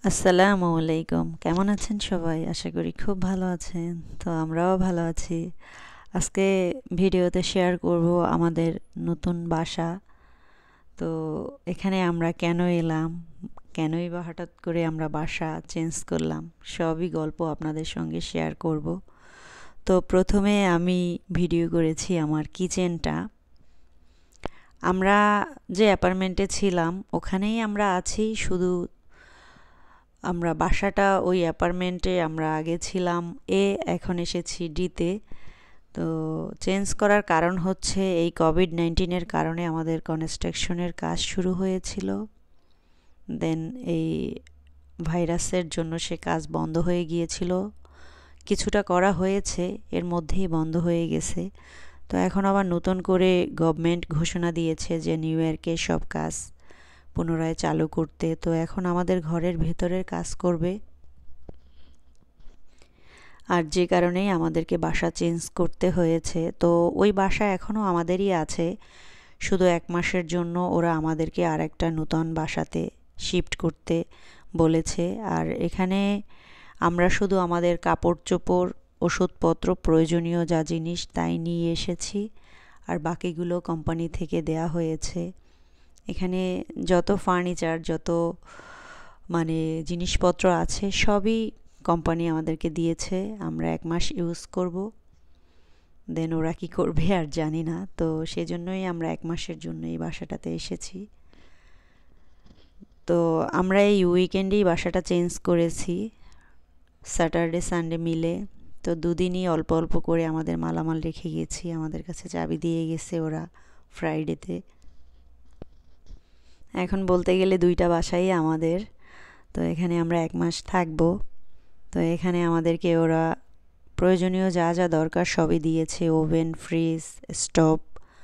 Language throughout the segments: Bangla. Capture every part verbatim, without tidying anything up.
আসসালামু আলাইকুম। কেমন আছেন সবাই? আশা করি খুব ভালো আছেন। তো আমরাও ভালো আছি। আজকে ভিডিওতে শেয়ার করব আমাদের নতুন বাসা। তো এখানে আমরা কেন এলাম, কেনই বা হঠাৎ করে আমরা বাসা চেঞ্জ করলাম, সবই গল্প আপনাদের সঙ্গে শেয়ার করব। তো প্রথমে আমি ভিডিও করেছি আমার কিচেনটা। আমরা যে অ্যাপার্টমেন্টে ছিলাম ওখানেই আমরা আছি, শুধু আমরা বাসাটা ওই অ্যাপার্টমেন্টে আমরা আগে ছিলাম এ, এখন এসেছি ডিতে। তো চেঞ্জ করার কারণ হচ্ছে এই কোভিড নাইন্টিনের কারণে আমাদের কনস্ট্রাকশনের কাজ শুরু হয়েছিল। দেন এই ভাইরাসের জন্য সে কাজ বন্ধ হয়ে গিয়েছিল। কিছুটা করা হয়েছে, এর মধ্যেই বন্ধ হয়ে গেছে। তো এখন আবার নতুন করে গভর্নমেন্ট ঘোষণা দিয়েছে যে নিউ ইয়র্কে সব কাজ পুনরায় চালু করতে। তো এখন আমাদের ঘরের ভেতরের কাজ করবে, আর যে কারণেই আমাদেরকে বাসা চেঞ্জ করতে হয়েছে। তো ওই বাসা এখনও আমাদেরই আছে, শুধু এক মাসের জন্য ওরা আমাদেরকে আর একটা নতুন বাসাতে শিফট করতে বলেছে। আর এখানে আমরা শুধু আমাদের কাপড় চোপড়, ওষুধপত্র, প্রয়োজনীয় যা জিনিস তাই নিয়ে এসেছি, আর বাকিগুলো কোম্পানি থেকে দেয়া হয়েছে। এখানে যত ফার্নিচার, যত মানে জিনিসপত্র আছে সবই কোম্পানি আমাদেরকে দিয়েছে। আমরা এক মাস ইউজ করব, দেন ওরা কী করবে আর জানি না। তো সেজন্যই আমরা এক মাসের জন্য এই বাসাটাতে এসেছি। তো আমরা এই উইকেন্ডেই বাসাটা চেঞ্জ করেছি, স্যাটারডে সানডে মিলে। তো দুদিনই অল্প অল্প করে আমাদের মালামাল রেখে গেছি, আমাদের কাছে চাবি দিয়ে গেছে ওরা ফ্রাইডেতে। এখন বলতে গেলে দুইটা বাসাই আমাদের। তো এখানে আমরা এক মাস থাকবো। তো এখানে আমাদেরকে ওরা প্রয়োজনীয় যা যা দরকার সবই দিয়েছে, oven, fridge, stove,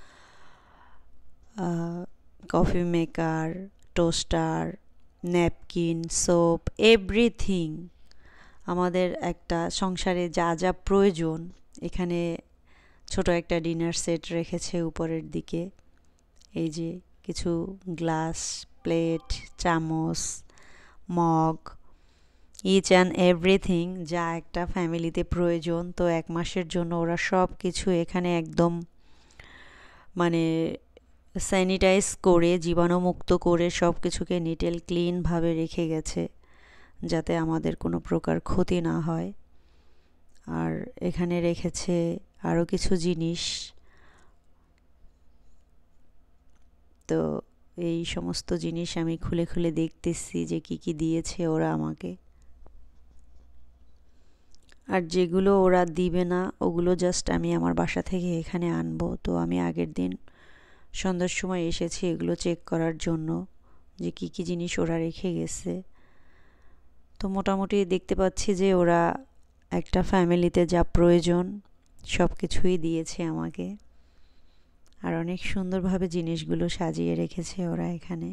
coffee maker, toaster, napkin, soap, everything. আমাদের একটা সংসারে যা যা প্রয়োজন, এখানে ছোট একটা ডিনার সেট রেখেছে উপরের দিকে। এই যে কিছু গ্লাস, প্লেট, চামচ, মগ, ইচ অ্যান্ড এভরিথিং যা একটা ফ্যামিলিতে প্রয়োজন। তো এক মাসের জন্য ওরা সব কিছু এখানে একদম মানে স্যানিটাইজ করে, জীবাণুমুক্ত করে সব কিছুকে নিট অ্যান্ড ক্লিনভাবে রেখে গেছে, যাতে আমাদের কোনো প্রকার ক্ষতি না হয়। আর এখানে রেখেছে আরও কিছু জিনিস। তো এই সমস্ত জিনিস আমি খুলে খুলে দেখতেছি যে কি কি দিয়েছে ওরা আমাকে। আর যেগুলো ওরা দিবে না ওগুলো জাস্ট আমি আমার বাসা থেকে এখানে আনবো। তো আমি আগের দিন সন্ধ্যার সময় এসেছি এগুলো চেক করার জন্য যে কি কি জিনিস ওরা রেখে গেছে। তো মোটামুটি দেখতে পাচ্ছি যে ওরা একটা ফ্যামিলিতে যা প্রয়োজন সব কিছুই দিয়েছে আমাকে। আর অনেক সুন্দরভাবে জিনিসগুলো সাজিয়ে রেখেছে ওরা এখানে।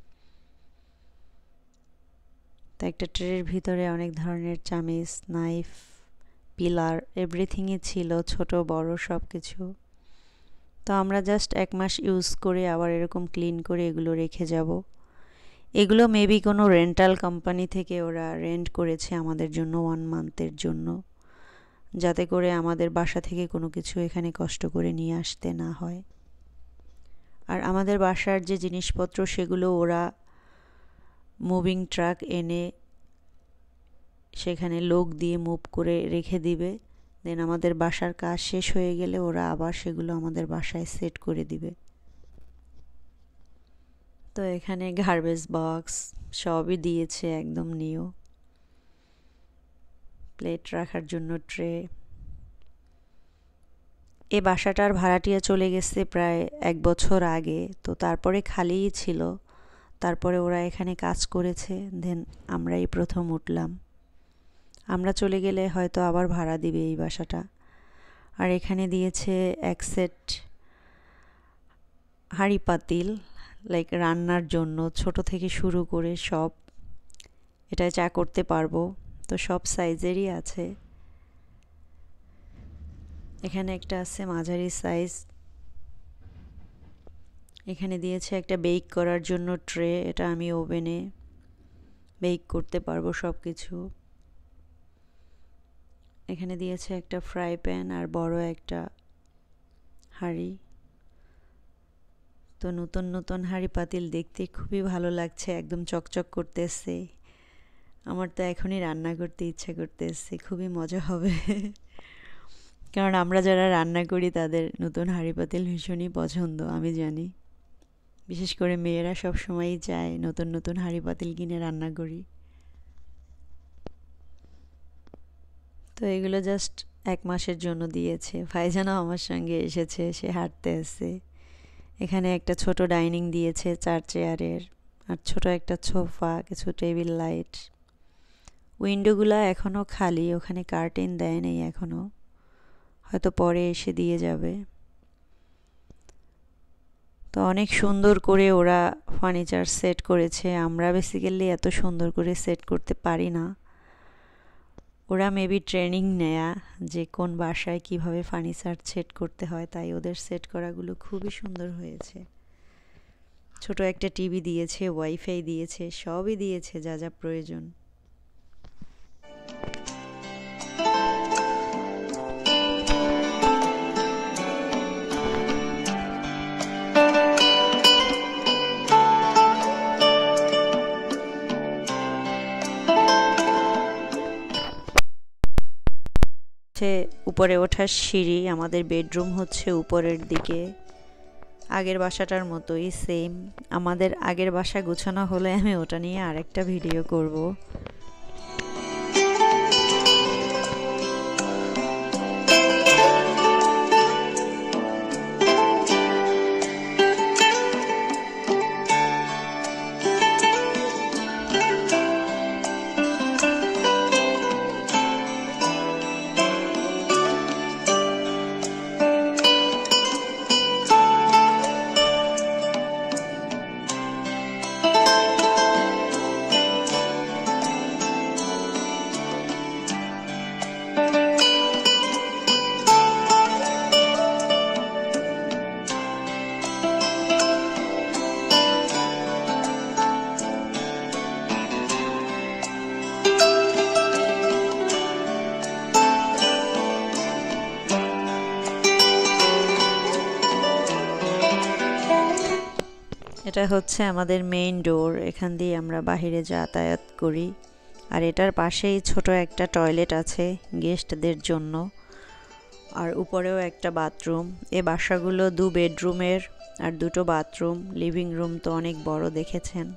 তো একটা ট্রের ভিতরে অনেক ধরনের চামিচ, নাইফ, পিলার, এভরিথিংই ছিল, ছোট বড় সব কিছু। তো আমরা জাস্ট এক মাস ইউজ করে আবার এরকম ক্লিন করে এগুলো রেখে যাব। এগুলো মেবি কোনো রেন্টাল কোম্পানি থেকে ওরা রেন্ট করেছে আমাদের জন্য ওয়ান মান্থের জন্য, যাতে করে আমাদের বাসা থেকে কোনো কিছু এখানে কষ্ট করে নিয়ে আসতে না হয়। আর আমাদের বাসার যে জিনিসপত্র সেগুলো ওরা মুভিং ট্রাক এনে সেখানে লোক দিয়ে মুভ করে রেখে দিবে। দেন আমাদের বাসার কাজ শেষ হয়ে গেলে ওরা আবার সেগুলো আমাদের বাসায় সেট করে দিবে। তো এখানে গার্বেজ বক্স সবই দিয়েছে একদম নিউ, প্লেট রাখার জন্য ট্রে। এ বাসাটার ভাড়াটিয়া চলে গেছে প্রায় এক বছর আগে, তো তারপরে খালিই ছিল। তারপরে ওরা এখানে কাজ করেছে, দেন আমরা এই প্রথম উঠলাম। আমরা চলে গেলে হয়তো আবার ভাড়া দিবে এই বাসাটা। আর এখানে দিয়েছে এক সেট হাঁড়ি পাতিল, লাইক রান্নার জন্য, ছোট থেকে শুরু করে সব। এটায় চা করতে পারবো, তো সব সাইজেরই আছে। এখানে একটা আছে মাঝারি সাইজ। এখানে দিয়েছে একটা বেক করার জন্য ট্রে, এটা আমি ওভেনে বেক করতে পারবো সব কিছু। এখানে দিয়েছে একটা ফ্রাই প্যান আর বড় একটা হাঁড়ি। তো নতুন নতুন হাঁড়ি পাতিল দেখতে খুবই ভালো লাগছে, একদম চকচক করতেছে। আমার তো এখনই রান্না করতে ইচ্ছা করতেছে, খুবই মজা হবে। কারণ আমরা যারা রান্না করি তাদের নতুন হাঁড়ি পাতিল ভীষণই পছন্দ, আমি জানি। বিশেষ করে মেয়েরা সব সময়ই চায় নতুন নতুন হাঁড়ি পাতিল কিনে রান্না করি। তো এগুলো জাস্ট এক মাসের জন্য দিয়েছে। ভাইজানও আমার সঙ্গে এসেছে, সে হাঁটতে এসে। এখানে একটা ছোট ডাইনিং দিয়েছে চার চেয়ারের, আর ছোট একটা সোফা, কিছু টেবিল লাইট। উইন্ডোগুলো এখনও খালি, ওখানে কার্টেন দেয় নেই এখনও, হয়তো পরে এসে দিয়ে যাবে। তো অনেক সুন্দর করে ওরা ফার্নিচার সেট করেছে। আমরা বেসিক্যালি এত সুন্দর করে সেট করতে পারি না। ওরা মেবি ট্রেনিং নেয়া যে কোন বাসায় কিভাবে ফার্নিচার সেট করতে হয়, তাই ওদের সেট করাগুলো খুবই সুন্দর হয়েছে। ছোট একটা টিভি দিয়েছে, ওয়াইফাই দিয়েছে, সবই দিয়েছে যা যা প্রয়োজন। উপরে ওঠার সিঁড়ি, আমাদের বেডরুম হচ্ছে উপরের দিকে। আগের বাসাটার মতোই সেম। আমাদের আগের বাসা গুছানো হলে আমি ওটা নিয়ে আরেকটা ভিডিও করব। এটা হচ্ছে আমাদের মেইন ডোর, এখান দিয়ে আমরা বাহিরে যাতায়াত করি। আর এটার পাশেই ছোট একটা টয়লেট আছে গেস্টদের জন্য, আর উপরেও একটা বাথরুম। এই বাসাগুলো দু বেডরুমের আর দুটো বাথরুম, লিভিং রুম তো অনেক বড় দেখেছেন।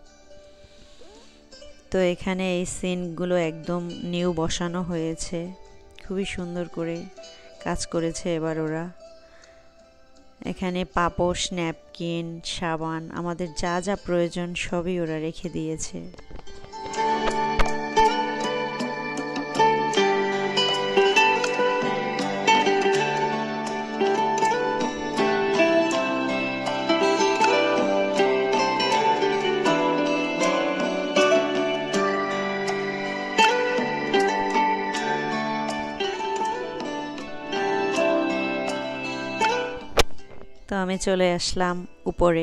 তো এখানে এই সিনগুলো একদম নিউ বসানো হয়েছে, খুবই সুন্দর করে কাজ করেছে এবার ওরা। এখানে পাপোশ, ন্যাপকিন, সাবান, আমাদের যা যা প্রয়োজন সবই ওরা রেখে দিয়েছে। তো আমি চলে আসলাম উপরে।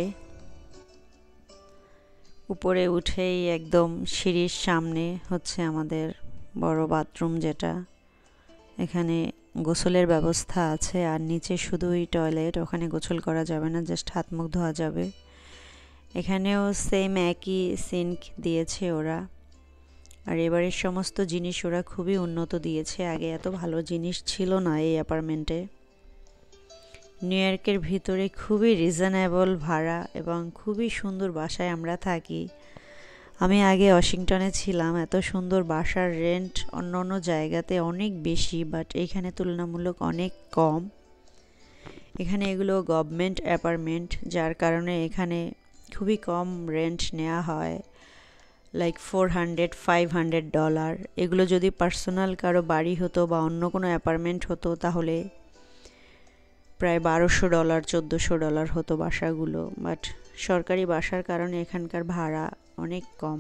উপরে উঠেই একদম সিঁড়ির সামনে হচ্ছে আমাদের বড় বাথরুম, যেটা এখানে গোসলের ব্যবস্থা আছে। আর নিচে শুধুই টয়লেট, ওখানে গোসল করা যাবে না, জাস্ট হাত মুখ ধোয়া যাবে। এখানেও সেম একই সিঙ্ক দিয়েছে ওরা। আর এবারের সমস্ত জিনিস ওরা খুবই উন্নত দিয়েছে, আগে এত ভালো জিনিস ছিল না এই অ্যাপার্টমেন্টে। নিউ ইয়র্কের ভিতরে খুবই রিজনেবল ভাড়া এবং খুবই সুন্দর বাসায় আমরা থাকি। আমি আগে ওয়াশিংটনে ছিলাম, এত সুন্দর বাসার রেন্ট অন্য অন্য জায়গাতে অনেক বেশি, বাট এখানে তুলনামূলক অনেক কম। এখানে এগুলো গভর্নমেন্ট অ্যাপার্টমেন্ট, যার কারণে এখানে খুবই কম রেন্ট নেওয়া হয়, like four hundred five hundred dollar. এগুলো যদি পার্সোনাল কারো বাড়ি হতো বা অন্য কোনো অ্যাপার্টমেন্ট হতো তাহলে প্রায় বারোশো ডলার চোদ্দোশো ডলার হতো বাসাগুলো, বাট সরকারি বাসার কারণে এখানকার ভাড়া অনেক কম।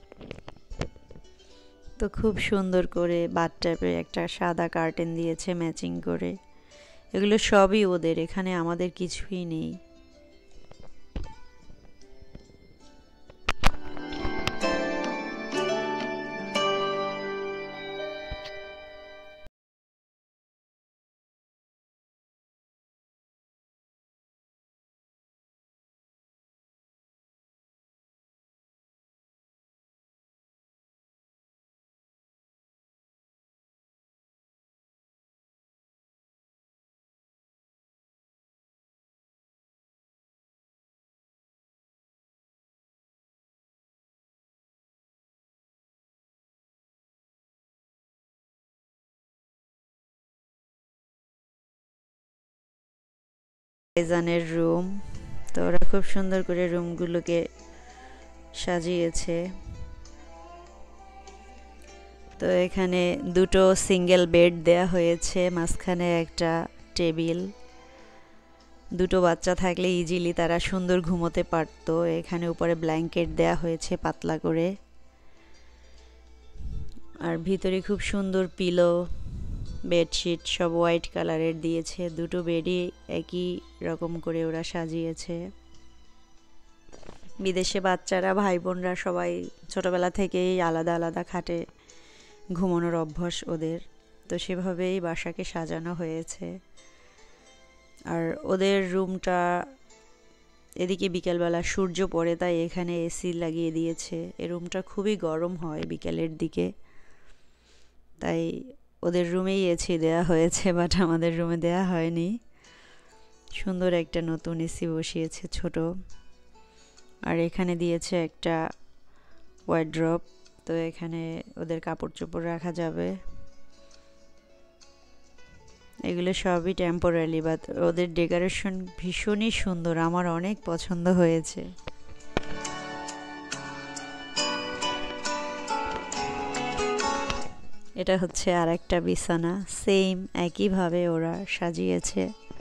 তো খুব সুন্দর করে বাথটাবে একটা সাদা কার্টেন দিয়েছে ম্যাচিং করে। এগুলো সবই ওদের, এখানে আমাদের কিছুই নেই। ফাইজানের রুম। তো ওরা খুব সুন্দর করে রুমগুলোকে সাজিয়েছে। তো এখানে দুটো সিঙ্গেল বেড দেয়া হয়েছে, মাঝখানে একটা টেবিল। দুটো বাচ্চা থাকলে ইজিলি তারা সুন্দর ঘুমোতে পারতো। এখানে উপরে ব্ল্যাঙ্কেট দেয়া হয়েছে পাতলা করে, আর ভিতরে খুব সুন্দর পিলো, বেডশিট সব হোয়াইট কালারের দিয়েছে। দুটো বেডই একই রকম করে ওরা সাজিয়েছে। বিদেশে বাচ্চারা ভাই বোনরা সবাই ছোটবেলা থেকেই আলাদা আলাদা খাটে ঘুমানোর অভ্যাস ওদের, তো সেভাবেই বাসাকে সাজানো হয়েছে। আর ওদের রুমটা এদিকে বিকেলবেলা সূর্য পড়ে, তাই এখানে এসি লাগিয়ে দিয়েছে। এই রুমটা খুবই গরম হয় বিকেলের দিকে, তাই ওদের রুমেই এসি দেয়া হয়েছে, বাট আমাদের রুমে দেয়া হয়নি। সুন্দর একটা নতুন এসি বসিয়েছে ছোট। আর এখানে দিয়েছে একটা ওয়ার্ড্রপ, তো এখানে ওদের কাপড় চোপড় রাখা যাবে। এগুলো সবই টেম্পোরারি, বাট ওদের ডেকোরেশন ভীষণই সুন্দর, আমার অনেক পছন্দ হয়েছে। এটা হচ্ছে আর একটা বিছানা, সেম একইভাবে ওরা সাজিয়েছে।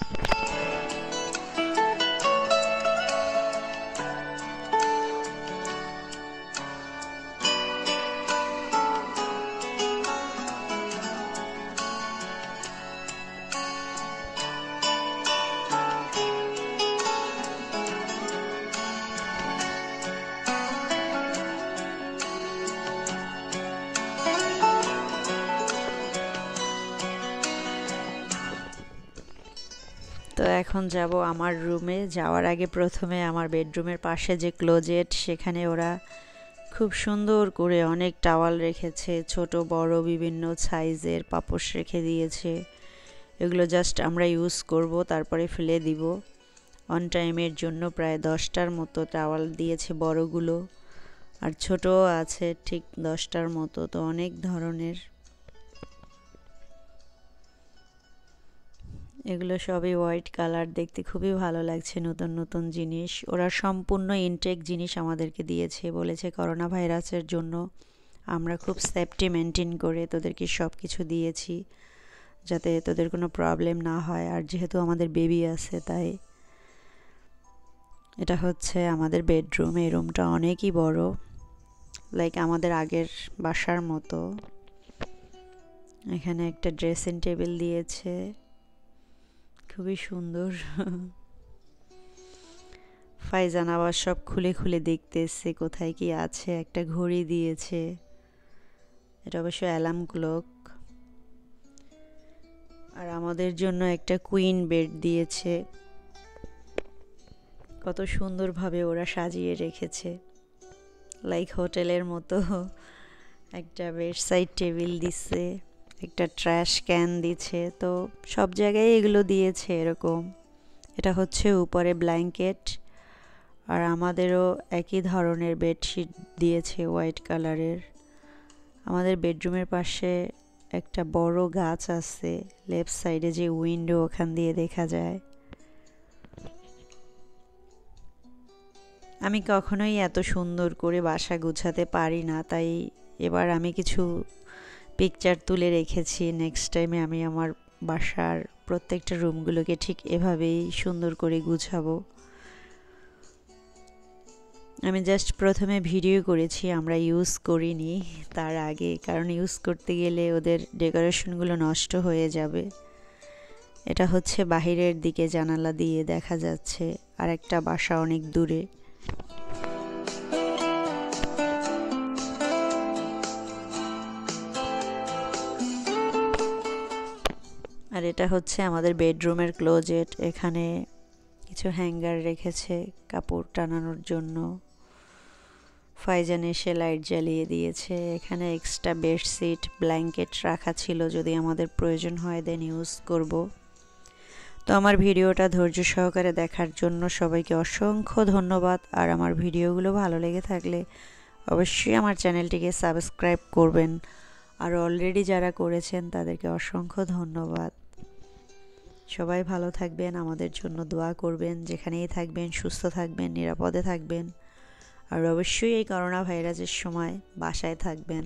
তো এখন যাব আমার রুমে। যাওয়ার আগে প্রথমে আমার বেডরুমের পাশে যে ক্লোজেট, সেখানে ওরা খুব সুন্দর করে অনেক টাওয়াল রেখেছে, ছোট বড় বিভিন্ন সাইজের পাপোশ রেখে দিয়েছে। এগুলো জাস্ট আমরা ইউজ করব, তারপরে ফেলে দিব। অন টাইমের জন্য প্রায় দশটার মতো টাওয়াল দিয়েছে বড়গুলো, আর ছোটও আছে ঠিক দশটার মতো। তো অনেক ধরনের, এগুলো সবই হোয়াইট কালার, দেখতে খুবই ভালো লাগছে। নতুন নতুন জিনিস, ওরা সম্পূর্ণ ইনটেক জিনিস আমাদেরকে দিয়েছে। বলেছে করোনা ভাইরাসের জন্য আমরা খুব সেফটি মেনটেন করে তোদেরকে সব কিছু দিয়েছি, যাতে তোদের কোনো প্রবলেম না হয়। আর যেহেতু আমাদের বেবি আছে, তাই এটা হচ্ছে আমাদের বেডরুম। এই রুমটা অনেকই বড়, লাইক আমাদের আগের বাসার মতো। এখানে একটা ড্রেসিং টেবিল দিয়েছে, খুবই সুন্দর। ফাইজান আবার সব খুলে খুলে দেখতেছে কোথায় কি আছে। একটা ঘড়ি দিয়েছে, এটা অবশ্য অ্যালার্ম ক্লক। আর আমাদের জন্য একটা কুইন বেড দিয়েছে, কত সুন্দরভাবে ওরা সাজিয়ে রেখেছে, লাইক হোটেলের মতো। একটা বেড সাইড টেবিল দিচ্ছে, একটা ট্র্যাশ ক্যান দিচ্ছে। তো সব জায়গায় এগুলো দিয়েছে এরকম। এটা হচ্ছে উপরে ব্ল্যাঙ্কেট, আর আমাদেরও একই ধরনের বেডশিট দিয়েছে হোয়াইট কালারের। আমাদের বেডরুমের পাশে একটা বড় গাছ আছে, লেফট সাইডে যে উইন্ডো, ওখান দিয়ে দেখা যায়। আমি কখনোই এত সুন্দর করে বাসা গুছাতে পারি না, তাই এবার আমি কিছু পিকচার তুলে রেখেছি। নেক্সট টাইমে আমি আমার বাসার প্রত্যেকটা রুমগুলোকে ঠিক এভাবেই সুন্দর করে গুছাবো। আমি জাস্ট প্রথমে ভিডিও করেছি, আমরা ইউজ করিনি তার আগে, কারণ ইউজ করতে গেলে ওদের ডেকোরেশনগুলো নষ্ট হয়ে যাবে। এটা হচ্ছে বাহিরের দিকে জানালা দিয়ে দেখা যাচ্ছে, আর একটা বাসা অনেক দূরে। আর এটা হচ্ছে আমাদের বেডরুমের ক্লোজেট। এখানে কিছু হ্যাঙ্গার রেখেছে কাপড় টানানোর জন্য। ফাইজান এসে লাইট জ্বালিয়ে দিয়েছে। এখানে এক্সট্রা বেডশিট, ব্ল্যাঙ্কেট রাখা ছিল, যদি আমাদের প্রয়োজন হয় দেন ইউজ করব। তো আমার ভিডিওটা ধৈর্য সহকারে দেখার জন্য সবাইকে অসংখ্য ধন্যবাদ। আর আমার ভিডিওগুলো ভালো লেগে থাকলে অবশ্যই আমার চ্যানেলটিকে সাবস্ক্রাইব করবেন, আর অলরেডি যারা করেছেন তাদেরকে অসংখ্য ধন্যবাদ। সবাই ভালো থাকবেন, আমাদের জন্য দোয়া করবেন, যেখানেই থাকবেন সুস্থ থাকবেন, নিরাপদে থাকবেন। আর অবশ্যই এই করোনা ভাইরাসের সময় বাসায় থাকবেন।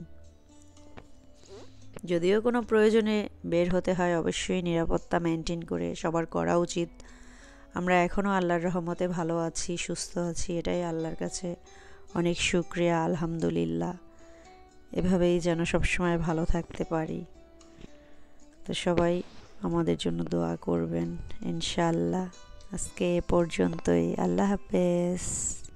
যদিও কোনো প্রয়োজনে বের হতে হয়, অবশ্যই নিরাপত্তা মেনটেন করে সবার করা উচিত। আমরা এখনও আল্লাহর রহমতে ভালো আছি, সুস্থ আছি, এটাই আল্লাহর কাছে অনেক শুকরিয়া, আলহামদুলিল্লাহ। এভাবেই যেন সবসময় ভালো থাকতে পারি। তো সবাই আমাদের জন্য দোয়া করবেন ইনশাআল্লাহ। আজকে এ পর্যন্তই। আল্লাহ হাফেজ।